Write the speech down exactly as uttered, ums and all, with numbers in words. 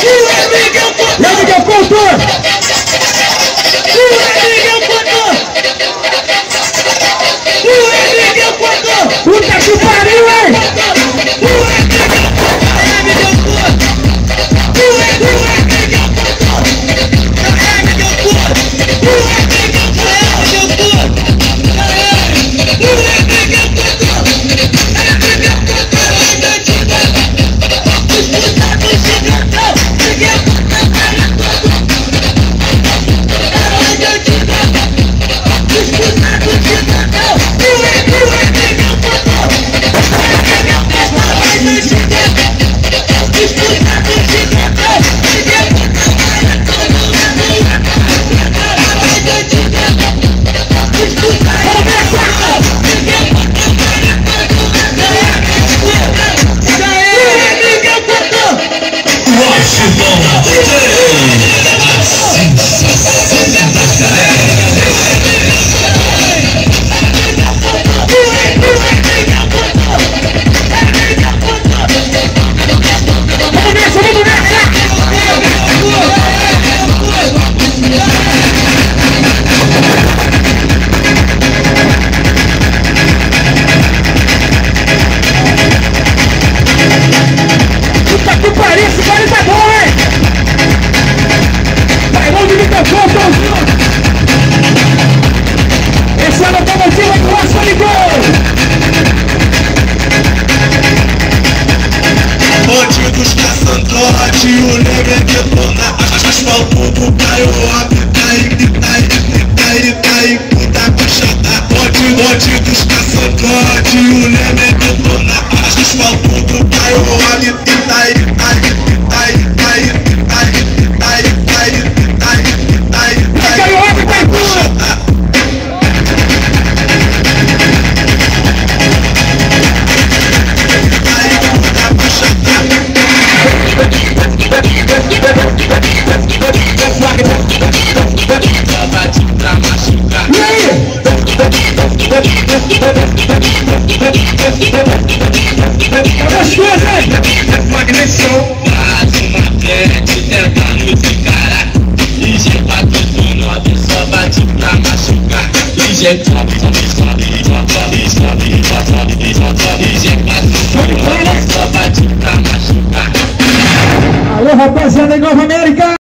E aí, Miguel Couto? Puta que pariu, hein? Essa locomotiva encosta de gol! Bandidos caçando trote, o negro detona, asfalto do bairro, apitaí, pitaí, pitaí, pitaí, puta puxada. Bandidos caçando trote, o negro detona, asfalto do bairro, apitaí, pitaí, pitaí, pitaí, pitaí, pitaí, pitaí, pitaí, pitaí, pitaí, puxada. Alô, rapaziada, Nova América!